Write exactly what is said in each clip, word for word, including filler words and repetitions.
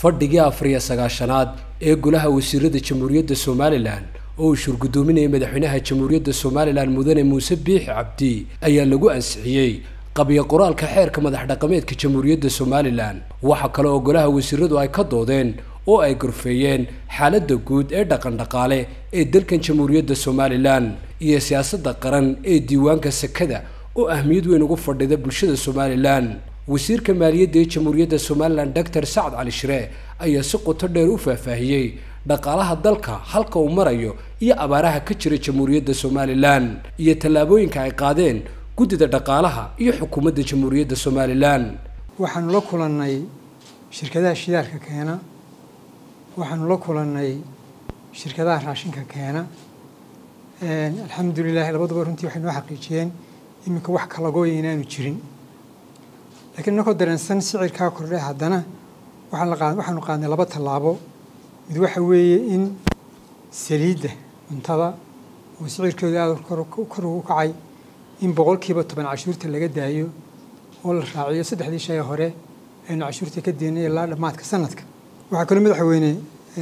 fadhigii afriya sagaashanaad ee golaha wasiirada jamhuuriyadda Somaliland oo uu shirgudoominayay madaxweynaha jamhuuriyadda Somaliland mudane Muuse Biixi Cabdi ayaa lagu ansixiyay qabiyo qoraalka xeerka madax dhaqameedka jamhuuriyadda Somaliland waxa kale oo golaha wasiiradu ay ka doodeen oo ay gorfeeyeen xaaladda guud ee dhaqan dhaqaale ee dalkan jamhuuriyadda Somaliland iyo siyaasadda qaran ee diiwaanka sakada oo ahmiyad weyn ugu fadhida bulshada Somaliland wasiirka maaliyadda ee jamhuuriyadda Somaliland Doctor Saad Ali Shire ayaa si qoto dheer u faahfaahiyay dhaqaalaha dalka halka uu marayo iyo abaaraha ka jira jamhuuriyadda Somaliland iyo tallaabooyinka ay qaadeen guddida dhaqaalaha iyo xukuumadda jamhuuriyadda Somaliland waxaan la kulannay shirkadaha shidaalka keena waxaan la kulannay shirkadaha raashinka keena een alxamdulillaah labaduba runtii waxay noo xaqiijiyeen iminka wax kala gooy inaanu jirin laakiin nako dareensan sicirka kordhay haddana waxaan la qaadan waxaanu qaadnay laba tallaabo mid waxa weeye in saliidda cuntada oo sicirkeedu aad kor ugu kacay in boqolkiiba toban cashuurta laga daayo oo la raaciyo saddexdii shay hore aynu cashuurta ka deynay ilaa dhammaadka sanadka waxaa kaloo madaxweyne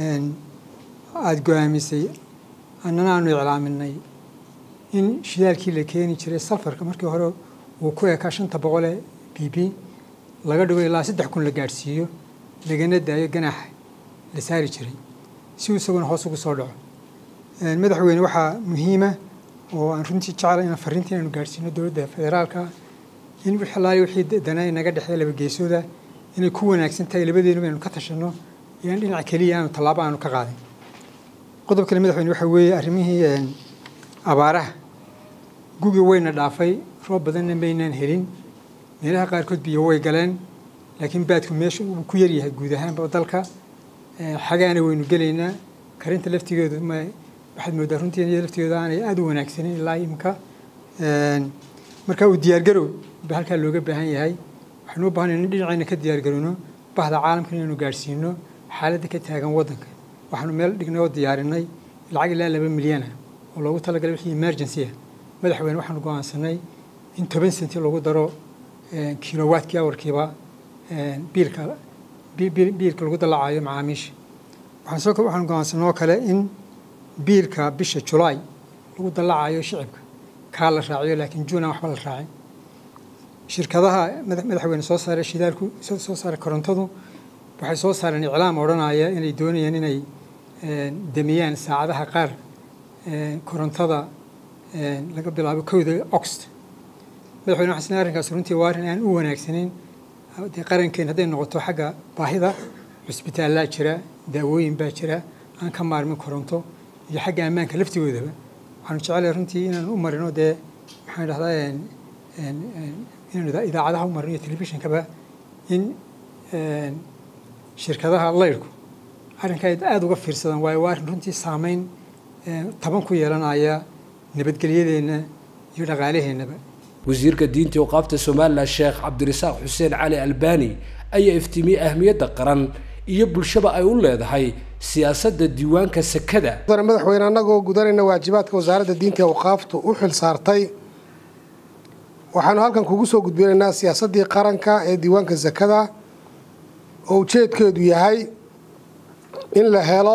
aada go'aamisay annana aanu iclaaminay in shidaalkii la keeni jiray salfarka markii hore uu ku ekaa shanta boqol ee b b laga dhigo ilaa saddex kun la gaadhsiiyo lagana daayo ganaaxa la saari jiray si uu isaguna hoos ugu soo dhaco madaxweyne waxaa muhiima oo aan runtii jeclay in fariintii aanu gaadhsiino dowladda federaalka in wixii wixii danay naga dhexeeya laba geesooda inay ku wanaagsan tahay labadeenu aynu ka tashano iyo in dhinac kaliya aanu tallaabo aanu ka qaadin qodob kale madaxweyne waxa weeye arrimihii abaaraha gugi wayna dhaafay roob badanna maynaan helin meelaha qaarkood biyo way galeen laakiin baadku meesha uu ku yar yahay guud ahaanba dalka xagaana waynu gelaynaa karinta laftigeedu ma waxaad moodaa runtii in laftigeedu aanay aad u wanaagsanin ilaa imka marka uu diyaargarow ba halkaa looga baahan yahay waxaanu u baahanay in dhinacayna ka diyaargarowno bahda caalamka inaynu gaadhsiino xaaladda ka taagan waddanka waxaanu meel dhignay oo diyaarinay lacag ilaa laba milyan ah oo loogu talagalay wixii emergency ah madaxweyne waxaanu go'aansanay in toban senti lagu daro kilowaadkii awarkiiba biilka biilka lagu dalacayo macaamiisha waxaan soo waxaan go'aansanay oo kale in biilka bisha July lagu dalacayo shicibka ka la raaciyo laakiin June waxba la raacin shirkadaha madaxweyne soo saaray shidaalku soo saaray korontadu waxay soo saareen iclaam odhanaya inay doonayaan inay damiyaan saacadaha qaar korontada laga bilaabo kowda August madaxweyne xasan arrinkaas runtii waa arrin aan u wanaagsanin dee qarankeen hadday noqoto xagga baahida cusbitaallaa jira daawooyin baa jira aan ka maarmin koronto iyo xagga ammaanka laftigoodaba waxaanu jecelahay runtii inaan u marino dee waxaan idhahdaa inaanu idaacadaha u marino iyo telefishinkaba in shirkadaha laydhku arrinka ay aada uga fiirsadaan waayo waa arrin runtii saameyn taban ku yeelanaya nabadgelyadeenna iyo dhaqaalaheennaba wasiirka diinta iyo qaabta Somaliland Sheekh Cabdirasaaq Xuseen Cali Albani ayaa iftiimiyay ahmiyadda qaran iyo bulshada ay u leedahay siyaasadda diiwaanka sakada madaxweyne anagoo gudanayna waajibaadka wasaaradda diinta iyo qaabtu u xil saartay waxaanu halkan kugu soo gudbinaynaa siyaasaddii qaranka ee diiwaanka sakada oo ujeedkeedu yahay in la helo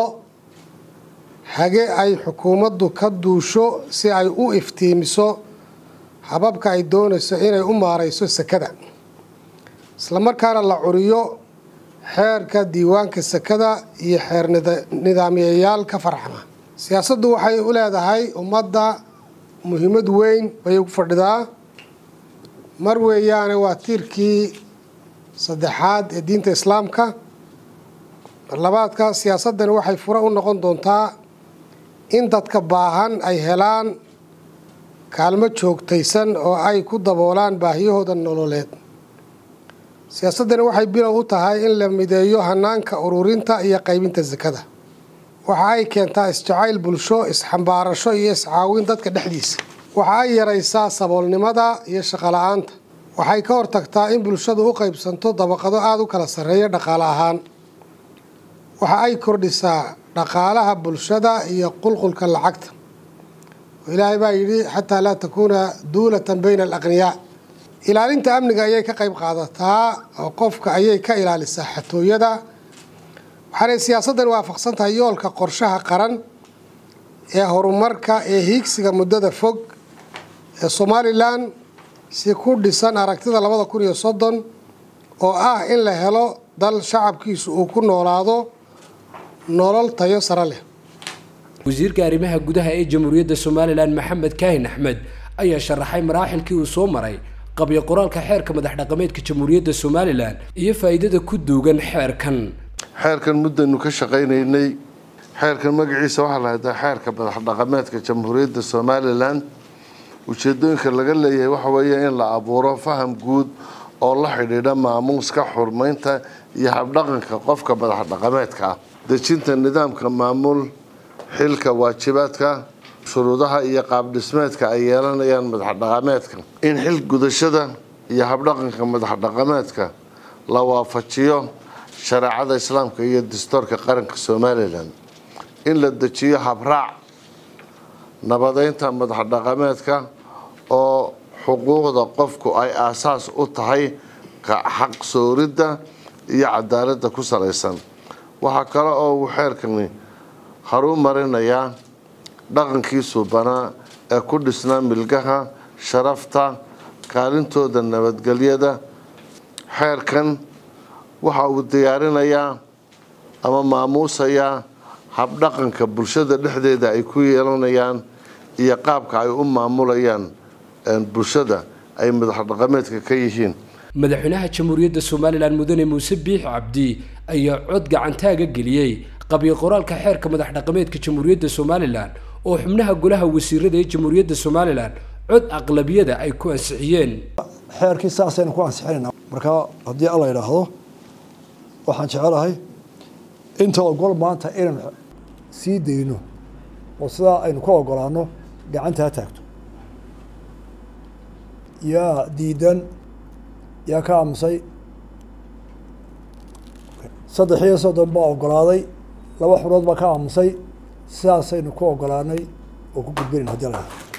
hage ay xukuumaddu ka duusho si ay u iftiimiso hababka ay doonayso inay u maarayso sakada isla markaana la curiyo xeerka diiwaanka sakada iyo xeer nidaamiyayaal ka farxama siyaasaddu waxay u leedahay ummadda muhiimad weyn bay ugu fadhidaa mar weeyaane waa tiirkii saddexaad ee diinta islaamka marlabaadka siyaasaddani waxay fure u noqon doontaa in dadka baahan ay helaan kaalmo joogtaysan oo ay ku daboolaan baahiyahooda nololeed siyaasaddani waxay bilow u tahay in la mideeyo hanaanka ururinta iyo qaybinta sakada waxa ay keentaa isjacayl bulsho isxambaarasho iyo iscaawin dadka dhexdiisa waxa ay yaraysaa saboolnimada iyo shaqo la'aanta waxay ka hortagtaa in bulshadu u qaybsanto dabaqado aada u kala sarreeya dhaqaale ahaan waxa ay kordhisaa dhaqaalaha bulshada iyo qulqulka lacagta ilaahay baa yidhi xataa laa takuuna duulatan bayna alaqniyaa ilaalinta amniga ayay ka qayb qaadataa oo qofka ayay ka ilaalisaa xatooyada waxaanay siyaasaddan waafaqsan tahay yoolka qorshaha qaran ee horumarka ee hiigsiga muddada fog ee Somaliland si ku dhisan aragtida labada kun iyo soddon oo ah in la helo dal shacabkiisu uu ku noolaado nolol tayo sare leh. wasiirka arrimaha gudaha ee Jamhuuriyadda Somaliland Maxamed Kaahin Axmed ayaa sharaxay maraaxilkii uu soo maray qabyo qoraalka xeerka madax dhaqameedka Jamhuuriyadda Somaliland iyo faa'iidada ku duugan xeerkan. xeerkan muddanu ka shaqaynaynay xeerkan magaciisa waxa la yiraahdaa xeerka madax dhaqameedka Jamhuuriyadda Somaliland ujeedooyinka laga leeyahay waxa weeye in la abuuro faham guud oo la xidhiidha maamuuska xurmeynta iyo habdhaqanka qofka madax dhaqameedka ah dejinta nidaamka maamul xilka waajibaadka shuruudaha iyo qaab dhismeedka ay yeelanayaan madax dhaqameedka in xil gudashada iyo habdhaqanka madax dhaqameedka la waafajiyo shariicada islaamka iyo dastuurka qaranka Somaliland in la dejiyo habraac nabadeynta madax dhaqameedka oo xuquuqda qofku ay aasaas u tahay xaq sooridda iyo cadaaladda ku salaysan waxa kale oo uu xeerkani horumarinayaa dhaqankii suubanaa ee ku dhisnaa milgaha sharafta kaalintooda nabadgelyada xeerkan waxa uu diyaarinayaa ama maamuusayaa habdhaqanka bulshada dhexdeeda ay ku yeelanayaan iyo qaabka ay u maamulayaan bulshada ay madax dhaqameedka ka yihiin. madaxweynaha Jamhuuriyadda Somaliland Mudane Muuse Biix Cabdi ayaa cod gacantaaga geliyay qabyo qoraalka xeerka madax dhaqameedka Jamhuuriyadda Somaliland oo xubnaha golaha wasiirada ee Jamhuuriyadda Somaliland cod aqlabiyada ay ku ansixiyeen. xeerkii saasaynu ku ansixinayna marka haddii alla yiraahdo waxaan jecelahay inta ogol maanta inaan sii deyno oo sidaa aynu ku ogolaano gacanta taagto yaa diidan yaa ka aamusay saddex iyo soddon baa ogolaaday laba xurood baa ka aamusay sidaasaynu ku ogolaanay oo ku gudbinayn haddii la yidhaahdo